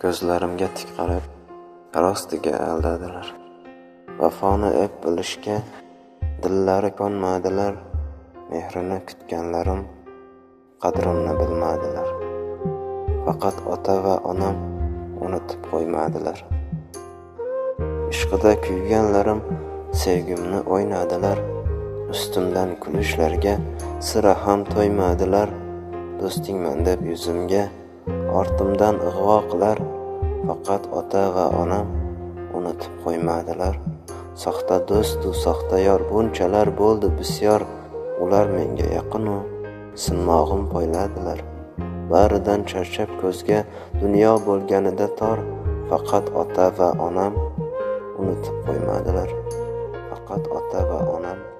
Ko'zlarimga tik qarab, rostiga aldadilar. Vafoni ep bilishga dillari ko'nmadilar. Mehrini kutganlarim qadrimni bilmadilar. Faqat ota va onam unutib qo'ymadilar. Ishqida kuyganlarim sevgimni o'ynadilar. Ustimdan kulishlarga sira ham to'ymadilar. Do'stingman deb yuzimga ortimdan ig'vo qilar. Faqat ota va onam unutib qo'ymadilar. Soxta do'stu soxta yor bunchalar bo'ldi bisyor. Ular menga yaqin-u sinmog'im poyladilar. Baridan charchab ko'zga dunyo bo'lganida tor. Faqat ota va onam unutib qo'ymadilar. Faqat ota va onam